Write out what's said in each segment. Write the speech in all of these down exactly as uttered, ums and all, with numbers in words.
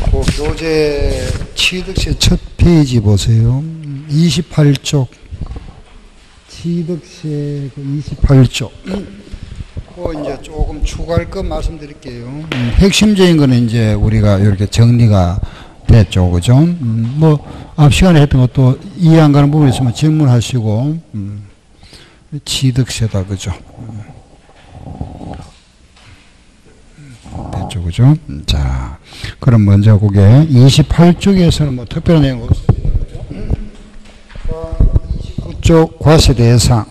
그 교재 취득세 첫 페이지 보세요. 이십팔 쪽. 취득세 이십팔 쪽. 그 이제 조금 추가할 것 말씀드릴게요. 음, 핵심적인 거는 이제 우리가 이렇게 정리가 됐죠. 그죠? 음, 뭐, 앞 시간에 했던 것도 이해 안 가는 부분이 있으면 질문하시고, 음, 취득세다. 그죠? 음, 됐죠. 그죠? 음, 자, 그럼 먼저 그게 이십팔 쪽에서는 뭐 특별한 내용 없습니다. 그죠? 음, 이십구 쪽 과세 대상.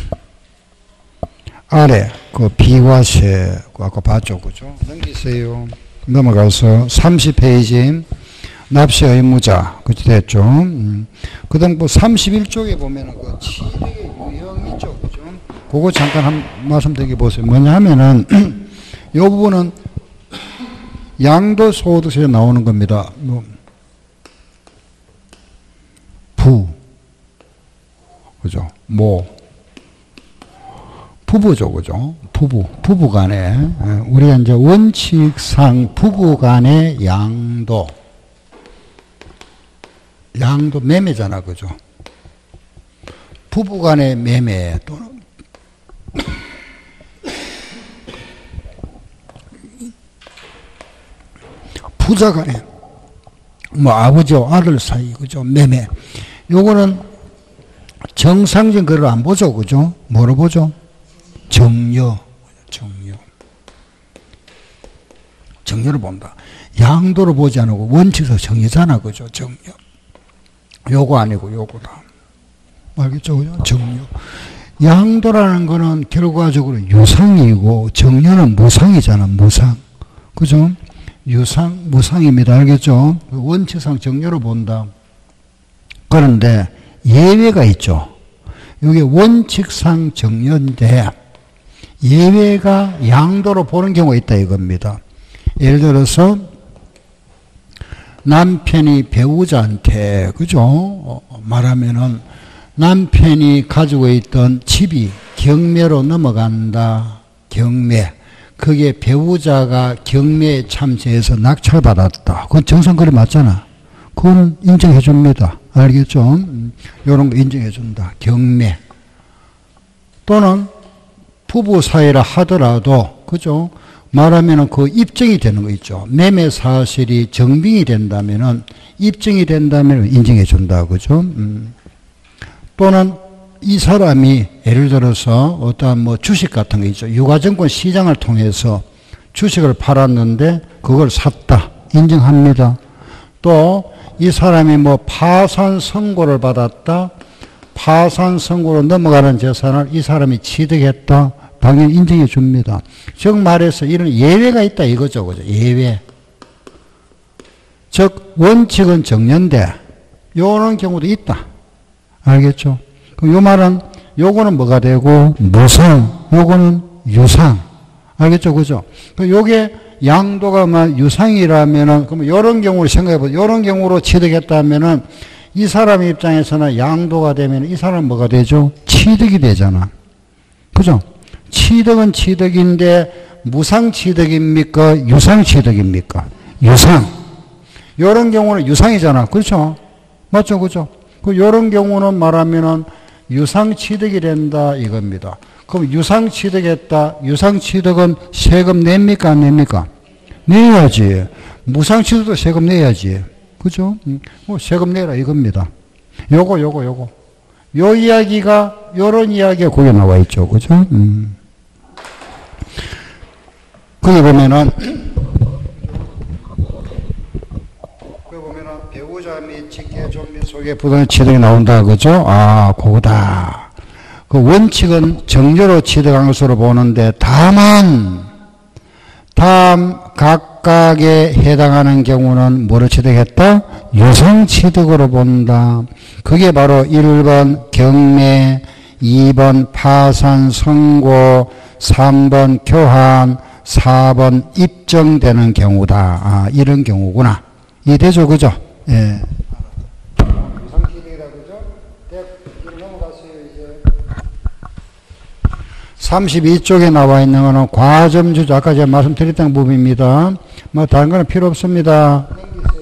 아래, 그 비과세, 아까 봤죠. 그죠? 넘기세요. 넘어가서 삼십 페이지. 납세 의무자. 그치 됐죠? 음. 그 다음 뭐 삼십일 쪽에 보면은 그 취득의 유형 있죠. 그죠? 그거 잠깐 한 말씀 드리게 보세요. 뭐냐 하면은, 요 부분은 양도소득세에 나오는 겁니다. 뭐, 부. 그죠? 모. 부부죠, 그죠? 부부, 부부 간에, 우리가 이제 원칙상 부부 간의 양도, 양도 매매잖아, 그죠? 부부 간의 매매, 또는, 부자 간의, 뭐, 아버지와 아들 사이, 그죠? 매매. 요거는 정상적인 거를 안 보죠, 그죠? 뭐로 보죠? 정려, 정려. 정려를 본다. 양도를 보지 않고 원칙에서 정려잖아, 그죠? 정려. 요거 아니고 요거다. 알겠죠? 그죠? 정려. 양도라는 거는 결과적으로 유상이고 정려는 무상이잖아, 무상. 그죠? 유상, 무상입니다. 알겠죠? 원칙상 정려로 본다. 그런데 예외가 있죠. 이게 원칙상 정려인데 예외가 양도로 보는 경우가 있다 이겁니다. 예를 들어서 남편이 배우자한테 그죠? 어, 말하면은 남편이 가지고 있던 집이 경매로 넘어간다. 경매. 그게 배우자가 경매에 참여해서 낙찰받았다. 그건 정상거래 맞잖아. 그거는 인정해 줍니다. 알겠죠? 음, 이런 거 인정해 준다. 경매. 또는 부부 사이라 하더라도, 그죠? 말하면은 그 입증이 되는 거 있죠. 매매 사실이 정빙이 된다면은, 입증이 된다면 인정해 준다. 그죠? 음. 또는 이 사람이 예를 들어서 어떠한 뭐 주식 같은 거 있죠. 유가증권 시장을 통해서 주식을 팔았는데 그걸 샀다. 인정합니다. 또 이 사람이 뭐 파산 선고를 받았다. 파산 선고로 넘어가는 재산을 이 사람이 취득했다. 당연히 인정해 줍니다. 즉 말해서 이런 예외가 있다 이거죠. 그죠? 예외. 즉 원칙은 정려인데 요런 경우도 있다. 알겠죠? 그럼 요 말은 요거는 뭐가 되고 무상, 요거는 유상. 알겠죠? 그죠? 요게 양도가 막 유상이라면은 그럼 요런 경우를 생각해 보세요. 요런 경우로 취득했다면은 이 사람 입장에서는 양도가 되면 이 사람은 뭐가 되죠? 취득이 되잖아. 그죠? 취득은 취득인데 무상 취득입니까? 유상 취득입니까? 유상. 요런 경우는 유상이잖아. 그렇죠? 맞죠? 그죠? 그 요런 경우는 말하면은 유상 취득이 된다 이겁니다. 그럼 유상 취득했다. 유상 취득은 세금 냅니까? 안 냅니까? 내야지. 무상 취득도 세금 내야지. 그죠? 뭐 세금 내라 이겁니다. 요거 요거 요거. 요 이야기가 요런 이야기가 거기에 나와 있죠. 그죠? 음. 거기 보면은 거기 보면은 배우자 및 직계존 및 소개 부동산 취득이 나온다. 그죠? 아, 그거다. 그 원칙은 정려로 취득한 것으로 보는데 다만 다음 각각에 해당하는 경우는 뭐로 취득했다? 유상 취득으로 본다. 그게 바로 일 번 경매, 이 번 파산 선고, 삼 번 교환, 사 번 입증되는 경우다. 아, 이런 경우구나. 이해되죠? 그죠? 예. 삼십이 쪽에 나와 있는 거는 과점주주, 아까 제가 말씀드렸던 부분입니다. 뭐, 다른 거는 필요 없습니다.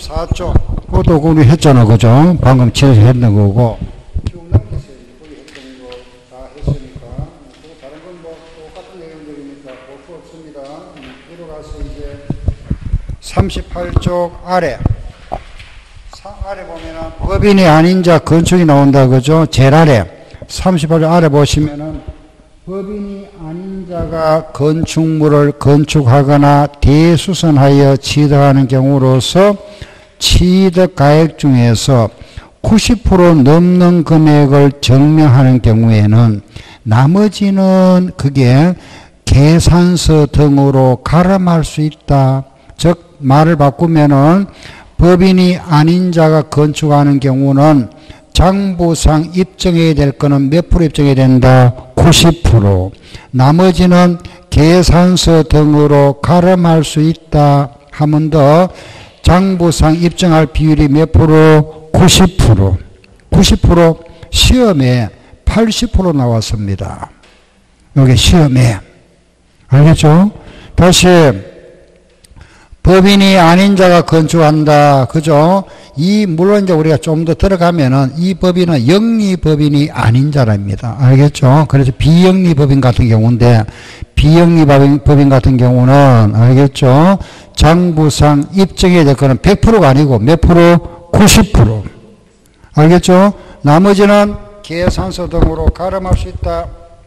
삼십사 조. 그것도 우리 했잖아, 그죠? 방금 지어서 했는 거고. 쭉 넘기세요. 거기 했던 거 다 했으니까. 그리고 다른 건 뭐 똑같은 내용들이니까 볼 거 없습니다. 뒤로 가서 이제 삼십팔 쪽 아래. 아래 보면은 법인이 아닌 자 건축이 나온다, 그죠? 제일 아래. 삼십팔 쪽 아래 보시면은 법인이 아닌 자가 건축물을 건축하거나 대수선하여 취득하는 경우로서 취득가액 중에서 구십 퍼센트 넘는 금액을 증명하는 경우에는 나머지는 그게 계산서 등으로 가름할 수 있다. 즉 말을 바꾸면은 법인이 아닌 자가 건축하는 경우는 장부상 입증해야 될 거는 몇 프로 입증해야 된다? 구십 퍼센트. 나머지는 계산서 등으로 가름할 수 있다 하면 더 장부상 입증할 비율이 몇 프로? 구십 퍼센트. 구십 퍼센트 시험에 팔십 퍼센트 나왔습니다. 여기 시험에. 알겠죠? 다시 법인이 아닌 자가 건축한다. 그죠? 이, 물론 이제 우리가 좀 더 들어가면은 이 법인은 영리법인이 아닌 자랍니다. 알겠죠? 그래서 비영리법인 같은 경우인데, 비영리법인 법인 같은 경우는, 알겠죠? 장부상 입증해야 될 거는 백 퍼센트가 아니고 몇 프로? 구십 퍼센트. 알겠죠? 나머지는 계산서 등으로 가름할 수 있다.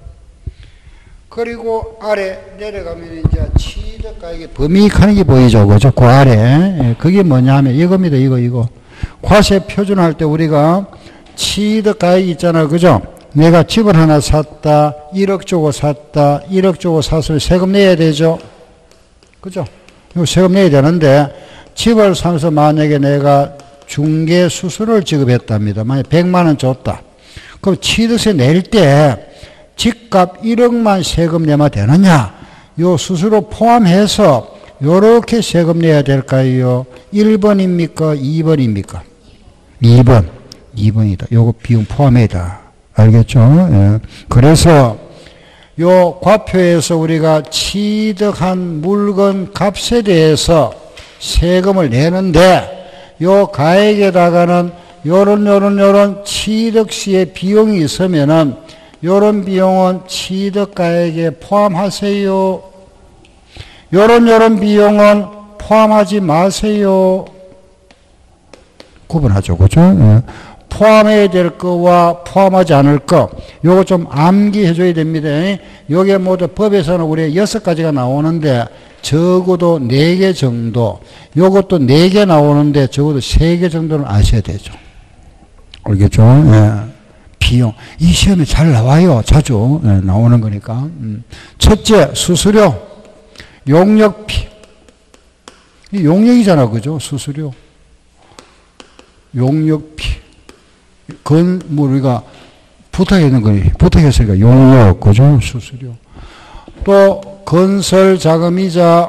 그리고 아래 내려가면 이제 취득가액의 범위익하는 게 보이죠. 그죠? 그 아래. 그게 뭐냐면 이겁니다. 이거, 이거. 과세 표준할 때 우리가 취득가액이 있잖아. 그죠? 내가 집을 하나 샀다. 일억 주고 샀다. 일억 주고 샀으면 세금 내야 되죠. 그죠? 이거 세금 내야 되는데 집을 사면서 만약에 내가 중개 수수료를 지급했답니다. 만약에 백만 원 줬다. 그럼 취득세 낼 때 집값 일억만 세금 내면 되느냐? 요 수수료 포함해서 요렇게 세금 내야 될까요? 일 번입니까? 이 번입니까? 이 번. 이 번이다. 요거 비용 포함이다. 알겠죠? 예. 그래서 요 과표에서 우리가 취득한 물건 값에 대해서 세금을 내는데 요 가액에다가는 요런 요런 요런 취득 시에 비용이 있으면은 요런 비용은 취득가액에 포함하세요. 요런 요런 비용은 포함하지 마세요. 구분하죠. 그죠? 예. 포함해야 될 거와 포함하지 않을 거. 요거 좀 암기해 줘야 됩니다. 요게 모두 법에서는 우리 여섯 가지가 나오는데 적어도 네 개 정도. 요것도 네 개 나오는데 적어도 세 개 정도는 아셔야 되죠. 알겠죠? 예. 비용. 이 시험에 잘 나와요. 자주 네, 나오는 거니까. 음. 첫째, 수수료. 용역비. 이 용역이잖아. 그죠? 수수료. 용역비. 건, 뭐, 우리가 부탁했는 거니. 부탁했으니까 용역. 그죠? 수수료. 또, 건설 자금이자.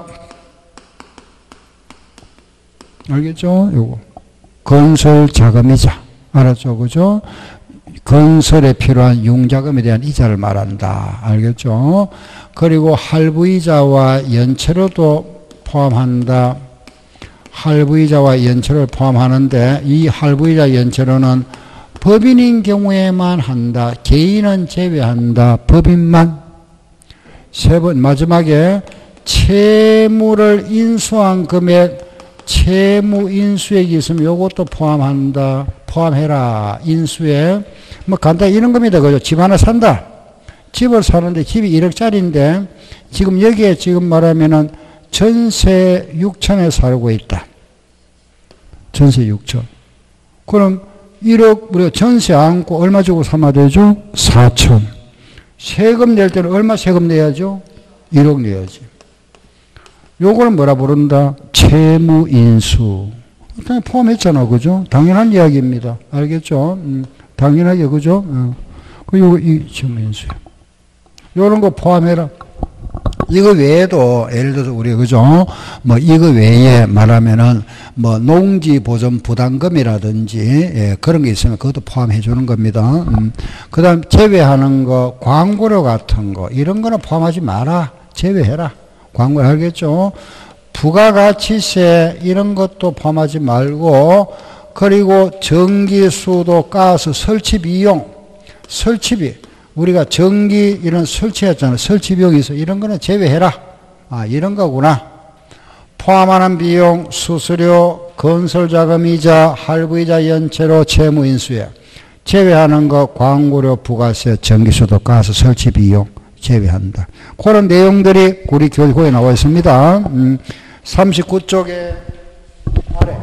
알겠죠? 요거. 건설 자금이자. 알았죠? 그죠? 건설에 필요한 융자금에 대한 이자를 말한다. 알겠죠? 그리고 할부이자와 연체료도 포함한다. 할부이자와 연체료를 포함하는데 이 할부이자 연체료는 법인인 경우에만 한다. 개인은 제외한다. 법인만. 세 번, 마지막에 채무를 인수한 금액, 채무 인수액이 있으면 이것도 포함한다. 포함해라. 인수액. 뭐 간단히 이런 겁니다. 그죠? 집 하나 산다. 집을 사는데 집이 일억짜리인데 지금 여기에 지금 말하면은 전세 육천에 살고 있다. 전세 육천. 그럼 일억 우리가 전세 안고 얼마 주고 사면 되죠? 사천. 세금 낼 때는 얼마 세금 내야죠? 일억 내야지. 요거는 뭐라 부른다? 채무인수. 일단 포함했잖아. 그죠? 당연한 이야기입니다. 알겠죠? 음, 당연하게, 그죠? 어. 그, 요, 이, 채무인수. 요런 거 포함해라. 이거 외에도, 예를 들어서 우리, 그죠? 뭐, 이거 외에 말하면은, 뭐, 농지 보존 부담금이라든지, 예, 그런 게 있으면 그것도 포함해 주는 겁니다. 음. 그 다음, 제외하는 거, 광고료 같은 거, 이런 거는 포함하지 마라. 제외해라. 광고, 알겠죠? 부가가치세 이런 것도 포함하지 말고, 그리고 전기, 수도, 가스, 설치 비용, 설치비, 우리가 전기 이런 설치했잖아요. 설치 비용이 있어. 이런 거는 제외해라. 아, 이런 거구나. 포함하는 비용, 수수료, 건설자금이자, 할부이자, 연체료, 채무인수에 제외하는 거, 광고료, 부가세, 전기수도, 가스, 설치 비용 제외한다. 그런 내용들이 우리 교육에 나와 있습니다. 음, 삼십구 쪽에 아래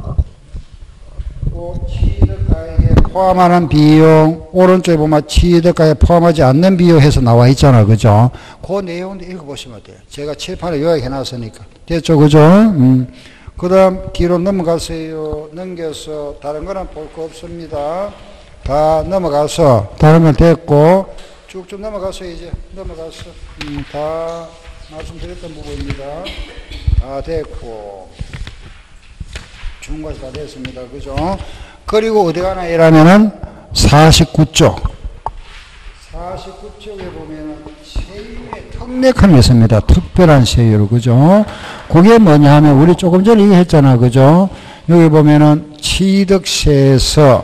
취득가액에 포함하는 비용, 오른쪽에 보면 취득가액에 포함하지 않는 비용 해서 나와 있잖아. 그죠? 그 내용도 읽어보시면 돼요. 제가 칠판에 요약해 놨으니까. 됐죠? 그죠? 음. 그 다음 뒤로 넘어가세요. 넘겨서 다른 거는 볼 거 없습니다. 다 넘어가서 다른 건 됐고 쭉쭉 넘어가서 이제 넘어가서 음, 다 말씀드렸던 부분입니다. 다 됐고 중과시 다 됐습니다. 그죠? 그리고 어디 가나 이라면은 사십구 쪽 사십구 쪽에 보면은 세율의 특례함이 있습니다. 특별한 세율. 그죠? 그게 뭐냐 하면 우리 조금 전에 얘기했잖아. 그죠? 여기 보면은 취득세에서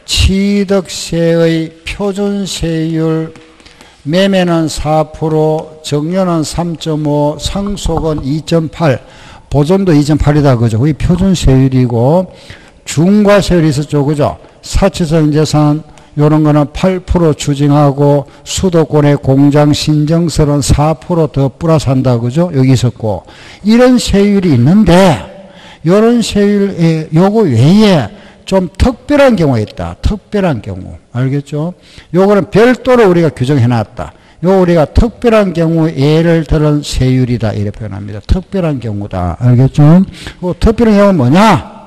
취득세의 표준세율 매매는 사 퍼센트, 정료는 삼 점 오, 상속은 이 점 팔, 보존도 이 점 팔이다. 그죠? 그게 표준세율이고, 중과세율이 있었죠. 그죠? 사치성 재산, 요런 거는 팔 퍼센트 추징하고, 수도권의 공장 신정설은 사 퍼센트 더 플러스 한다. 그죠? 여기 있었고. 이런 세율이 있는데, 요런 세율에, 요거 외에 좀 특별한 경우가 있다. 특별한 경우. 알겠죠? 요거는 별도로 우리가 규정해 놨다. 요 우리가 특별한 경우 예를 들은 세율이다. 이렇게 표현합니다. 특별한 경우다. 알겠죠? 그 특별한 경우는 뭐냐?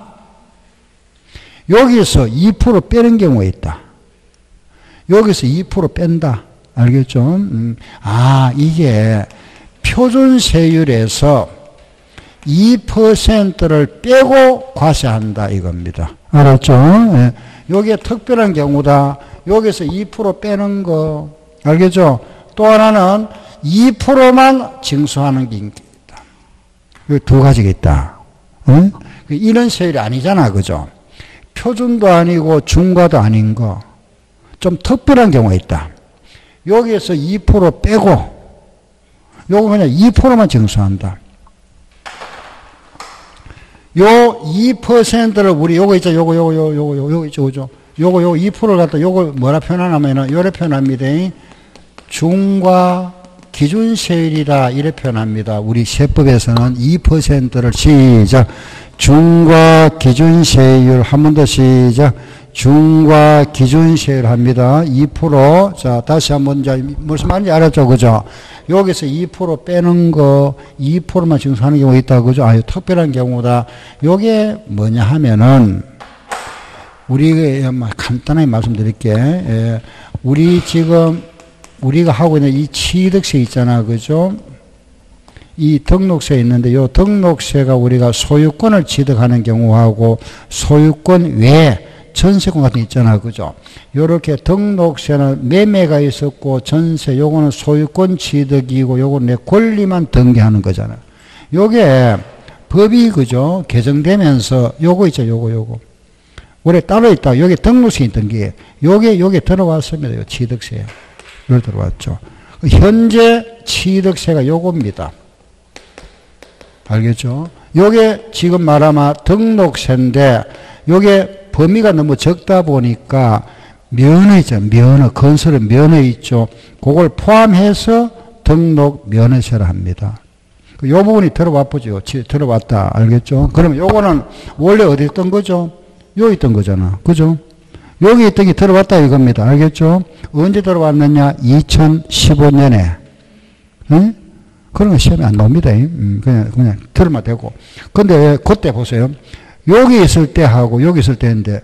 여기서 이 퍼센트 빼는 경우가 있다. 여기서 이 퍼센트 뺀다. 알겠죠? 음. 아, 이게 표준세율에서 이 퍼센트를 빼고 과세한다. 이겁니다. 알았죠? 예. 요게 특별한 경우다. 여기서 이 퍼센트 빼는 거. 알겠죠? 또 하나는 이 퍼센트만 징수하는 게 있다. 여기 두 가지가 있다. 응? 이런 세율이 아니잖아. 그죠? 표준도 아니고 중과도 아닌 거. 좀 특별한 경우가 있다. 여기에서 이 퍼센트 빼고, 요거 그냥 이 퍼센트만 징수한다. 요 이 퍼센트를 우리 요거 있죠. 요거, 요거, 요거, 요거, 요거, 요거 있죠. 그죠? 요거, 요거 이 퍼센트를 갖다 요거 뭐라 표현하냐면은, 요래 표현합니다. 중과 기준세율이다. 이래 표현합니다. 우리 세법에서는 이 퍼센트를 시작. 중과 기준세율. 한 번 더 시작. 중과 기준세율 합니다. 이 퍼센트. 자, 다시 한 번, 자, 무슨 말인지 알았죠? 그죠? 여기서 이 퍼센트 빼는 거, 이 퍼센트만 징수하는 경우가 있다. 그죠? 아유, 특별한 경우다. 요게 뭐냐 하면은, 우리가 간단하게 말씀드릴게. 예, 우리 지금, 우리가 하고 있는 이 취득세 있잖아. 그죠? 이 등록세 있는데, 요 등록세가 우리가 소유권을 취득하는 경우하고, 소유권 외에 전세권 같은 거 있잖아. 그죠? 요렇게 등록세는 매매가 있었고, 전세, 요거는 소유권 취득이고, 요거는 내 권리만 등기하는 거잖아. 요게 법이, 그죠? 개정되면서, 요거 있죠. 요거, 요거. 원래 따로 있다. 여기 등록세 있던 게, 요게, 요게 들어왔습니다. 요 취득세. 요게 들어왔죠. 현재 취득세가 요겁니다. 알겠죠? 요게 지금 말하면 등록세인데, 요게 범위가 너무 적다 보니까 면허 있죠. 면허, 건설은 면허 있죠. 그걸 포함해서 등록 면허세를 합니다. 요 부분이 들어와 보죠. 들어왔다. 알겠죠? 그러면 요거는 원래 어디 있던 거죠? 여기 있던 거잖아. 그죠? 여기 있던 게 들어왔다 이겁니다. 알겠죠? 언제 들어왔느냐? 이천십오 년에. 응? 그런 거 시험에 안 나옵니다. 음, 그냥, 그냥 들으면 되고. 근데 그때 보세요. 여기 있을 때 하고 여기 있을 때인데,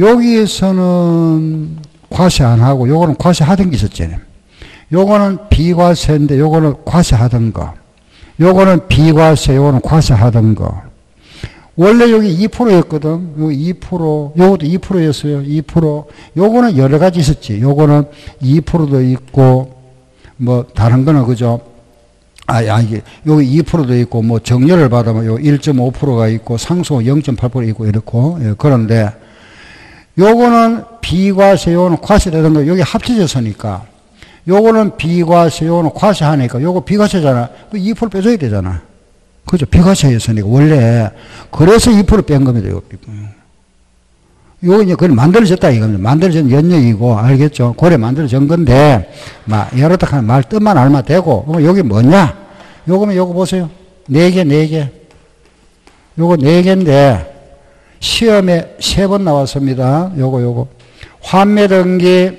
여기에서는 과세 안 하고 요거는 과세 하던 게 있었잖아요. 요거는 비과세인데 요거는 과세 하던 거. 요거는 비과세, 요거는 과세 하던 거. 원래 여기 이 퍼센트였거든. 여기 이 퍼센트, 요것도 이 퍼센트였어요. 이 퍼센트. 요거는 여러 가지 있었지. 요거는 이 퍼센트도 있고, 뭐, 다른 거는, 그죠? 아, 아, 이게, 여기 이 퍼센트도 있고, 뭐, 정렬을 받으면 요 일 점 오 퍼센트가 있고, 상수 영 점 팔 퍼센트 있고, 이렇고, 예, 그런데, 요거는 비과세, 요거는 과세라든가, 여기 합쳐졌으니까, 요거는 비과세, 요거는 과세하니까, 요거 비과세잖아. 그 이 퍼센트 빼줘야 되잖아. 그죠? 비과세였으니까, 원래. 그래서 이 퍼센트 뺀 겁니다, 요거. 요거 이제 그걸 만들어졌다 이겁니다. 만들어진 연역이고, 알겠죠? 고래 만들어진 건데, 막, 여러다 하는 말 뜻만 알면 되고, 그럼 여기 뭐냐? 요거면 요거 보세요. 네 개, 네 개. 요거 네 개인데, 시험에 세 번 나왔습니다. 요거, 요거. 환매등기,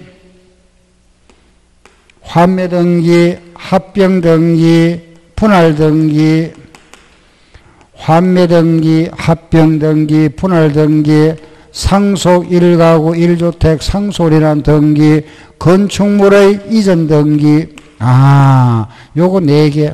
환매등기, 합병등기, 분할등기, 환매등기, 합병등기, 분할등기, 상속 일 가구 일 주택 상속이라는 등기, 건축물의 이전 등기, 아, 요거 네 개.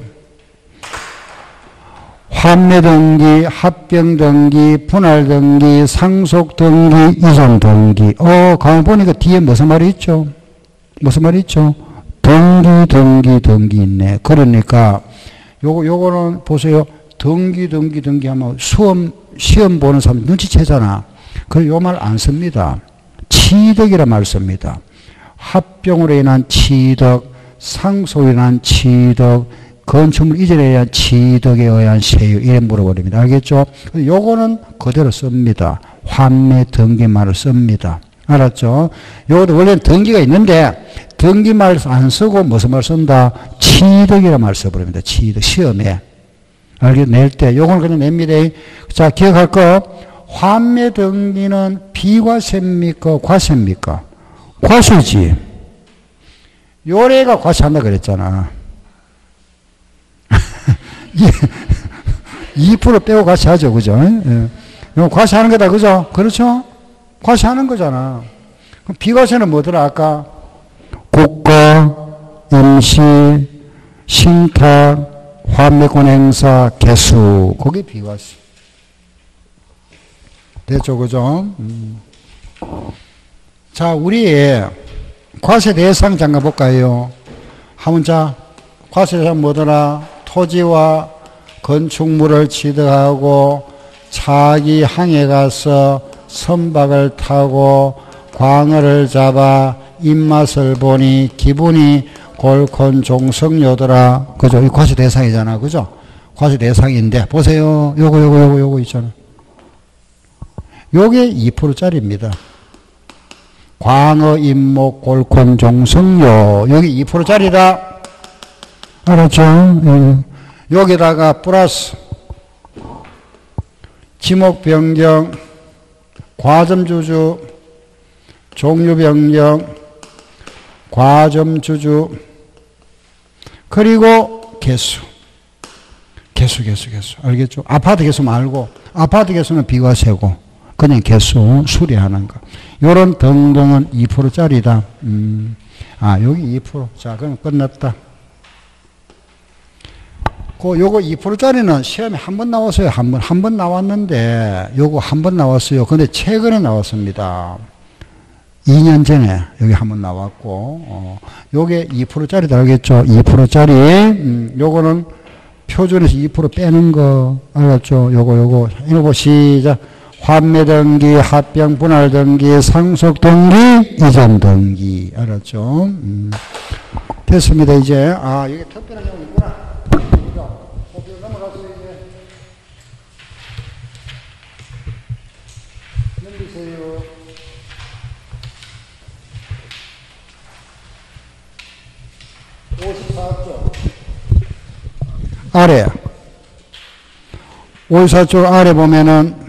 환매 등기, 합병 등기, 분할 등기, 상속 등기, 이전 등기. 어, 가만 보니까 뒤에 무슨 말이 있죠? 무슨 말이 있죠? 등기, 등기, 등기 있네. 그러니까, 요거, 요거는 보세요. 등기, 등기, 등기 하면 수험, 시험 보는 사람 눈치채잖아. 그래서 요 말 안 씁니다. 취득이라 말 씁니다. 합병으로 인한 취득, 상속으로 인한 취득, 건축물 이전에 의한 취득에 의한 세유, 이래 물어버립니다. 알겠죠? 요거는 그대로 씁니다. 환매 등기 말을 씁니다. 알았죠? 요것도 원래는 등기가 있는데, 등기 말 안 쓰고 무슨 말 쓴다? 취득이라 말 써버립니다. 취득, 시험에. 알겠, 낼 때. 요거는 그냥 냅니다. 자, 기억할 거. 환매 등기는 비과세입니까? 과세입니까? 과세지. 요래가 과세한다 그랬잖아. 이 퍼센트 빼고 과세하죠. 그죠? 예. 이거 과세하는 거다. 그죠? 그렇죠? 과세하는 거잖아. 그럼 비과세는 뭐더라? 아까? 국가, 임시, 신탁, 환매권 행사, 개수. 그게 비과세. 됐죠, 그죠? 음. 자, 우리 과세 대상 잠깐 볼까요? 한번 자, 과세 대상 뭐더라? 토지와 건축물을 취득하고 자기 항에 가서 선박을 타고 광어를 잡아 입맛을 보니 기분이 골콘 종성요더라. 그죠? 이 과세 대상이잖아, 그죠? 과세 대상인데 보세요. 요거 요거 요거 요거 있잖아. 요게 이 퍼센트짜리입니다. 광어, 임목, 골콘, 종성요. 여기 이 퍼센트짜리다. 알았죠? 여기다가 플러스 지목 변경, 과점 주주, 종류 변경, 과점 주주, 그리고 개수. 개수, 개수, 개수. 알겠죠? 아파트 개수 말고, 아파트 개수는 비과세고, 그냥 개수 수리하는 거. 요런 등등은 이 퍼센트짜리다. 음. 아, 여기 이 퍼센트. 자, 그럼 끝났다. 그, 요거 이 퍼센트짜리는 시험에 한 번 나왔어요. 한 번. 한 번 나왔는데, 요거 한 번 나왔어요. 근데 최근에 나왔습니다. 이 년 전에 여기 한 번 나왔고, 어, 요게 이 퍼센트짜리다. 알겠죠? 이 퍼센트짜리. 음, 요거는 표준에서 이 퍼센트 빼는 거. 알았죠? 요거, 요거. 이거 시작. 환매 등기, 합병 분할 등기, 상속 등기, 이전 등기. 알았죠? 음. 됐습니다, 이제. 아, 이게 특별한 경우 있구나. 그죠? 넘어갔어요, 이제. 넘기세요. 오십사 쪽. 아래. 오십사 쪽 아래 보면은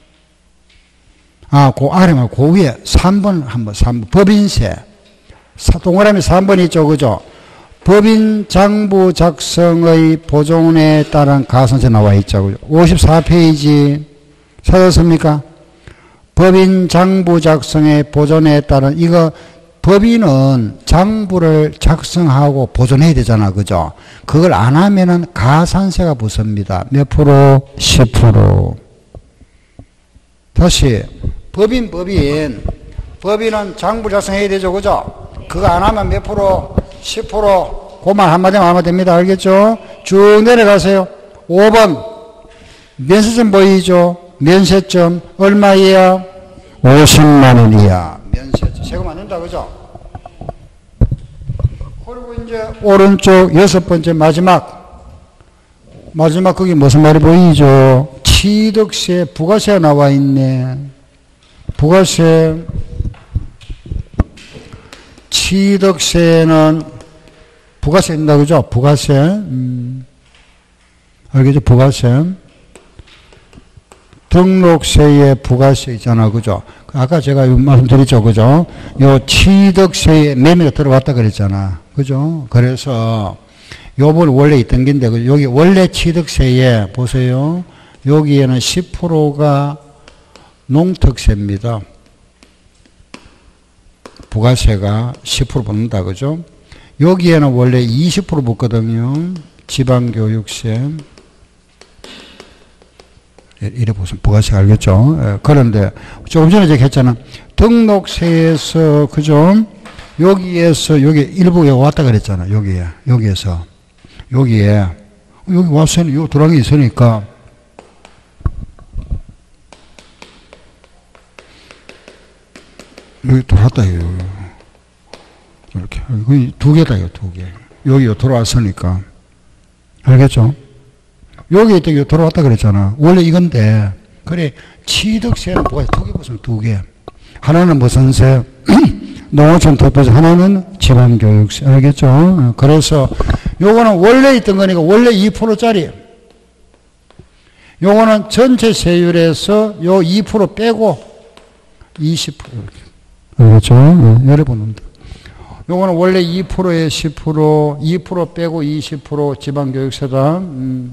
아, 그 아래 말고 그 위에 삼 번 한번 삼 번 법인세. 동그라미 삼 번 있죠. 그죠? 법인 장부 작성의 보존에 따른 가산세 나와 있죠. 오십사 페이지 찾았습니까? 법인 장부 작성의 보존에 따른 이거 법인은 장부를 작성하고 보존해야 되잖아. 그죠? 그걸 안 하면은 가산세가 붙습니다. 몇 프로? 십 퍼센트. 다시 법인 법인 법인은 장부 작성해야 되죠. 그죠? 그거 안 하면 몇 프로? 십 퍼센트. 그말 한마디만 하면 됩니다. 알겠죠? 쭉 내려가세요. 오 번. 면세점 보이죠? 면세점. 얼마 이하? 오십만 원 이하. 면세점. 세금 안 낸다, 그죠? 그리고 이제 오른쪽 여섯 번째 마지막. 마지막 거기 무슨 말이 보이죠? 취득세, 부가세가 나와 있네. 부가세. 취득세는 부가세 있다, 그죠? 부가세. 음. 알겠죠? 부가세. 등록세에 부가세 있잖아, 그죠? 아까 제가 말씀드렸죠, 그죠? 요 취득세에 매매가 들어왔다 그랬잖아, 그죠? 그래서 요번 원래 있던 게인데, 여기 원래 취득세에 보세요. 여기에는 십 퍼센트가 농특세입니다. 부가세가 십 퍼센트 붙는다, 그죠? 여기에는 원래 이십 퍼센트 붙거든요. 지방교육세. 이래 보시면 부가세 알겠죠? 그런데 조금 전에 제가 했잖아. 등록세에서, 그죠? 여기에서, 여기 일부에 왔다 그랬잖아. 여기에, 여기에서. 여기에. 여기 왔으니, 요 들어간 게 있으니까. 여기 들어왔다, 여기. 이렇게. 두 개다, 이거 두 개. 여기 들어왔으니까. 알겠죠? 여기 있다, 들어왔다 그랬잖아. 원래 이건데. 그래, 취득세는 뭐가 두 개 무슨 두 개. 하나는 무슨 세? 농어촌 특별세. 하나는 지방교육세. 알겠죠? 그래서 요거는 원래 있던 거니까 원래 이 퍼센트짜리. 요거는 전체 세율에서 요 이 퍼센트 빼고 이십 퍼센트. 알겠죠? 여러분. 요거는 원래 이 퍼센트에 십 퍼센트, 이 퍼센트 빼고 이십 퍼센트 지방교육세다. 음.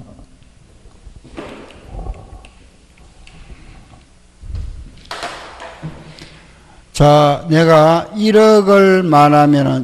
자, 내가 일억을 말하면은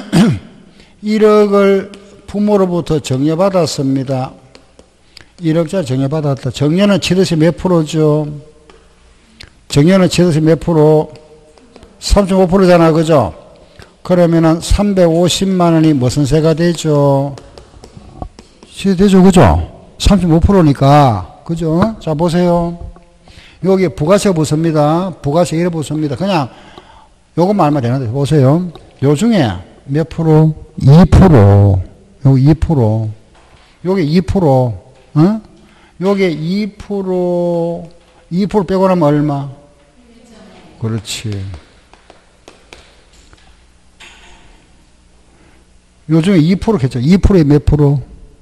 일억을 부모로부터 정려받았습니다. 일억짜리 정려받았다. 정려는 취득세 몇 프로죠? 정려는 취득세 몇 프로? 삼 점 오 퍼센트잖아, 그죠? 그러면은 삼백오십만 원이 무슨 세가 되죠? 세가 되죠, 그죠? 삼 점 오 퍼센트니까, 그죠? 자, 보세요. 여기 부가세가 붙습니다. 부가세 이래 붙습니다. 그냥 요것만 알면 되는데, 보세요. 요 중에 몇 프로? 이 퍼센트. 여기 이 퍼센트. 여기 이 퍼센트. 어? 여기 이 퍼센트, 이 퍼센트 빼고 나면 얼마? 그렇지. 요 중에 이 퍼센트겠죠. 이 퍼센트에 몇 프로?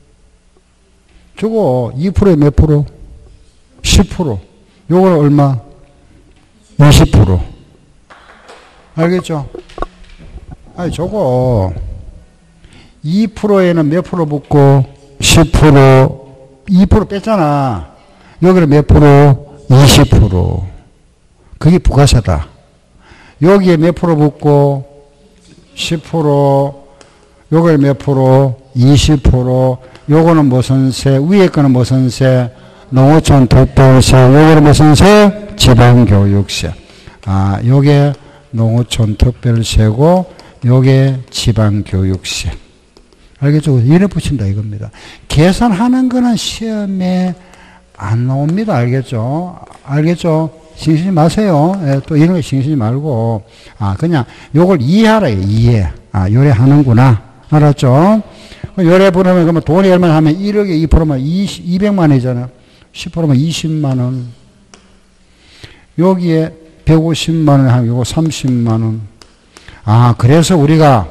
저거 이 퍼센트에 몇 프로? 십 퍼센트. 요거는 얼마? 이십 퍼센트. 알겠죠? 아니, 저거 이 퍼센트에는 몇 프로 붙고 십 퍼센트, 이 퍼센트 뺐잖아. 여기는 몇 프로? 이십 퍼센트. 그게 부가세다. 여기에 몇 프로 붙고 십 퍼센트, 요걸 몇 프로? 이십 퍼센트. 요거는 무슨 세? 위에 거는 무슨 세? 농어촌 특별세. 요거는 무슨 세? 지방교육세. 아, 요게 농어촌 특별세고 요게 지방교육세. 알겠죠? 이래 붙인다 이겁니다. 계산하는 거는 시험에 안 나옵니다. 알겠죠? 알겠죠? 신경 쓰지 마세요. 예, 또 이런 거 신경 쓰지 말고. 아, 그냥 요걸 이해하라, 이해. 아, 요래 하는구나. 알았죠? 요래 보면 그러면 돈이 얼마나 하면 일억에 이 퍼센트면 이백만 원이잖아. 십 퍼센트면 이십만 원. 여기에 백오십만 원 하면 요거 삼십만 원. 아, 그래서 우리가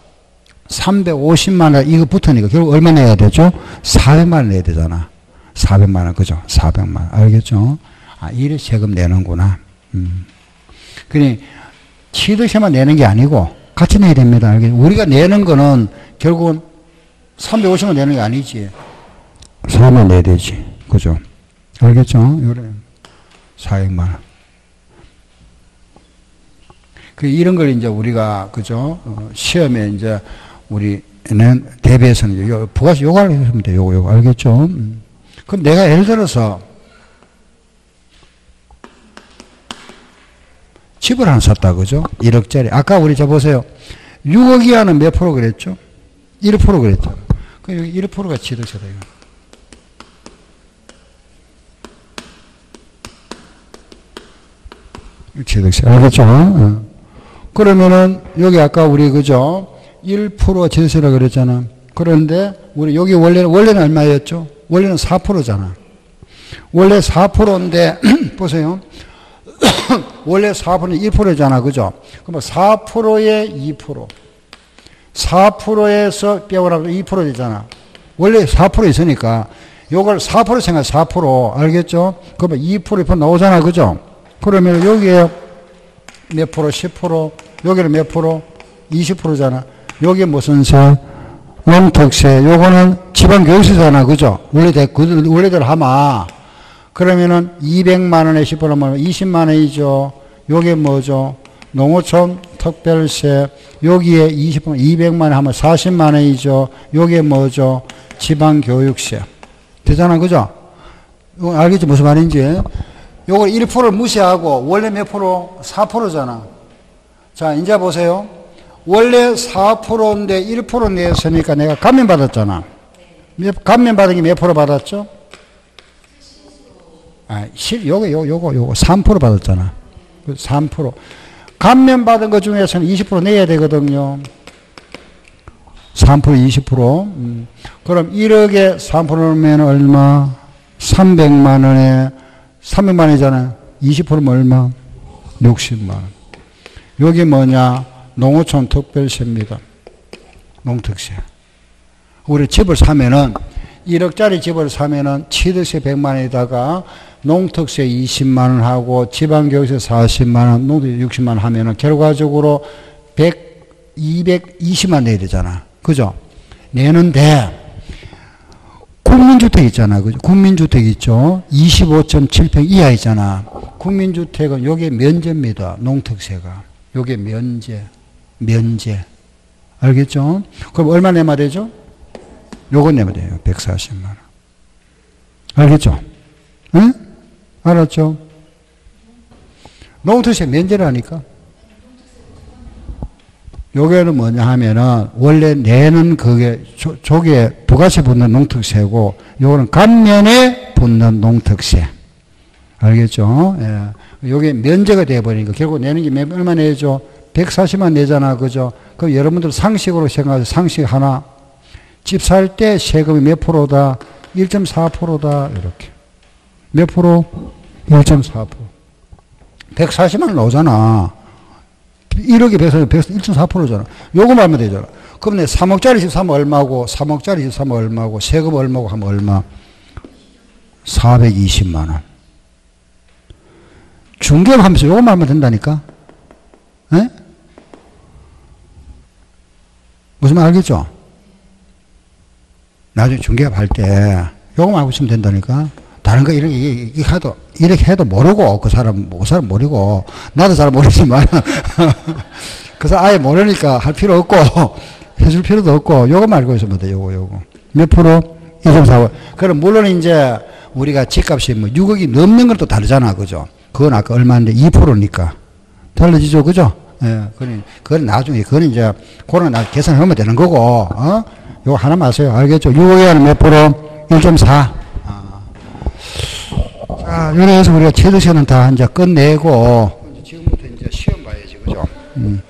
삼백오십만 원 이거 붙으니까 결국 얼마 내야 되죠? 사백만 원 내야 되잖아. 사백만 원, 그죠? 사백만 원. 알겠죠? 아, 이래 세금 내는구나. 음. 그니, 취득세만 내는 게 아니고, 같이 내야 됩니다. 알겠죠? 우리가 내는 거는 결국은 삼백오십만 원 내는 게 아니지. 사백만 원 내야 되지. 그죠? 알겠죠? 요래. 사백만 원. 그, 이런 걸 이제 우리가, 그죠? 어, 시험에 이제 우리는 대비해서는 요, 부가세 요거 알겠으면 돼요. 요거, 요거. 알겠죠? 음. 그럼 내가 예를 들어서 집을 하나 샀다, 그죠? 일억짜리. 아까 우리 저 보세요. 육억 이하는 몇 프로 그랬죠? 일 퍼센트 그랬잖아. 그 여기 일 퍼센트가 취득세다, 이거. 취득세. 알겠죠? 어. 그러면은, 여기 아까 우리, 그죠? 일 퍼센트 취득세라고 그랬잖아. 그런데, 우리 여기 원래는, 원래는 얼마였죠? 원래는 사 퍼센트잖아. 원래 사 퍼센트인데, 보세요. 원래 사 퍼센트는 일 퍼센트잖아. 그죠? 그럼 사 퍼센트에 이 퍼센트. 사 퍼센트에서 빼고나면 이 퍼센트 되잖아. 원래 사 퍼센트 있으니까, 요걸 사 퍼센트 생각, 사 퍼센트. 알겠죠? 그러면 이 퍼센트 나오잖아. 그죠? 그러면 여기에 몇 프로, 십 퍼센트, 여기는 몇 프로? 이십 퍼센트잖아. 여기 무슨 세? 농특세. 요거는 지방교육세잖아. 그죠? 원래, 원래대로 하마. 그러면은 이백만 원에 십 퍼센트면 이십만 원이죠. 요게 뭐죠? 농어촌 특별세. 여기에 이십 퍼센트, 이백만 원 하면 사십만 원이죠. 요게 뭐죠? 지방교육세. 되잖아. 그죠? 알겠지? 무슨 말인지? 요걸 일 퍼센트를 무시하고 원래 몇 프로? 사 퍼센트잖아. 자, 이제 보세요. 원래 사 퍼센트인데 일 퍼센트 냈으니까 내가 감면 받았잖아. 감면 받은 게 몇 프로 받았죠? 아, 실, 요거, 요거, 요거, 요거, 삼 퍼센트 받았잖아. 삼 퍼센트. 감면 받은 것 중에서는 이십 퍼센트 내야 되거든요. 삼 퍼센트, 이십 퍼센트. 음. 그럼 일억에 삼 퍼센트면 얼마? 삼백만 원에, 삼백만 원이잖아요. 이십 퍼센트면 얼마? 육십만 원. 여기 뭐냐? 농어촌 특별세입니다. 농특세. 우리 집을 사면은, 일억짜리 집을 사면은 취득세 백만 원에다가 농특세 이십만 원 하고 지방교육세 사십만 원, 농특세 육십만 원 하면은 결과적으로 백, 이백이십만 원 내야 되잖아. 그죠? 내는데, 국민주택 있잖아. 그죠? 국민주택 있죠? 이십오 점 칠 평 이하 있잖아. 국민주택은 요게 면제입니다. 농특세가. 요게 면제. 면제. 알겠죠? 그럼 얼마 내면 되죠? 요거 내면 돼요. 백사십만 원. 알겠죠? 응? 알았죠? 농특세 면제라니까. 요게는 뭐냐 하면은, 원래 내는 그게, 조, 조개 부가세 붙는 농특세고, 요거는 감면에 붙는 농특세. 알겠죠? 예. 요게 면제가 돼버리니까, 결국 내는 게 얼마 내죠? 백사십만 내잖아. 그죠? 그럼 여러분들 상식으로 생각하세요. 상식 하나. 집 살 때 세금이 몇 프로다? 일 점 사 퍼센트다. 이렇게. 몇 프로? 일 점 사 퍼센트. 백사십만 원 나오잖아. 일억에 백사십, 일 점 사 퍼센트잖아. 요거 말면 되잖아. 그럼 내 삼억짜리 집 사면 얼마고, 삼억짜리 집 사면 얼마고, 세금 얼마고 하면 얼마? 사백이십만 원. 중개업 하면서 요거 말면 된다니까? 에? 무슨 말 알겠죠? 나중에 중개업 할 때 요거만 알고 있으면 된다니까. 다른 거 이렇게, 이렇게 해도, 이렇게 해도 모르고, 그 사람, 그 사람 모르고, 나도 잘 모르지만, 그 사람 아예 모르니까 할 필요 없고, 해줄 필요도 없고, 요거만 알고 있으면 돼, 요거, 요거. 몇 프로? 일 점 사 퍼센트. 그럼 물론 이제 우리가 집값이 뭐 육억이 넘는 건 또 다르잖아, 그죠? 그건 아까 얼마인데 이 퍼센트니까. 달라지죠, 그죠? 예, 그건, 그건 나중에, 그건 이제, 그거는 나 계산하면 되는 거고, 어? 요거 하나만 아세요. 알겠죠? 육억에 하는 몇 프로? 일 점 사. 아. 자, 요래서 우리가 취득세는 다 이제 끝내고, 이제 지금부터 이제 시험 봐야지, 그죠? 음.